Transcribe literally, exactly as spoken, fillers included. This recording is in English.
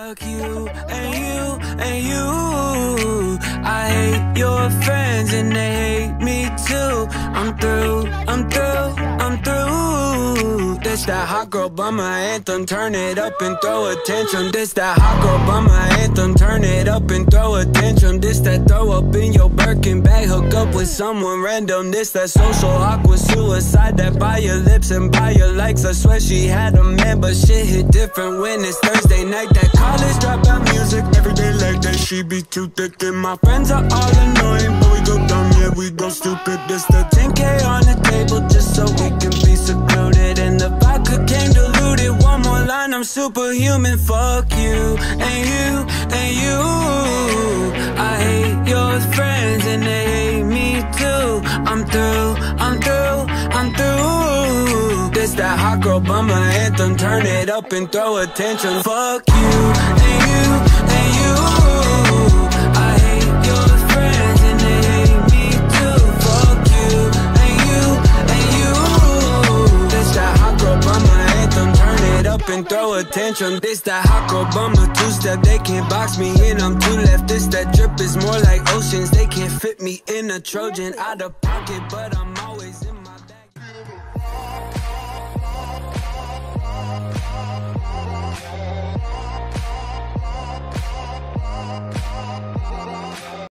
Fuck you and you and you. I hate your friends and they hate me too. I'm through, I'm through, I'm through. This that hot girl bummer anthem, turn it up and throw a tantrum. This that hot girl bummer anthem, turn it up and throw a tantrum. This that throw up in your Birkin bag, hook up with someone random. This that social awkward suicide, that buy your lips and buy your likes. I swear she had a man, but shit hit different when it's Thursday night. That college dropout music, every day like that. She be too thick and my friends are all annoying, but we go dumb, yeah, we go stupid. This the ten K on the table just so we can be secluded, and the vodka came diluted. One more line, I'm superhuman. Fuck you and you and you. I hate your friends and they hate me too. I'm through, I'm through, I'm through. This that hot girl bummer anthem, turn it up and throw a tantrum. Fuck you and you and you. I hate your friends and they hate me too. Fuck you and you and you. This that hot girl bummer anthem, turn it up and throw a tantrum. This that hot girl bummer two-step, they can't box me in, I'm too left. This that drip is more like oceans, they can't fit me in a Trojan. Out of pocket, but I'm always in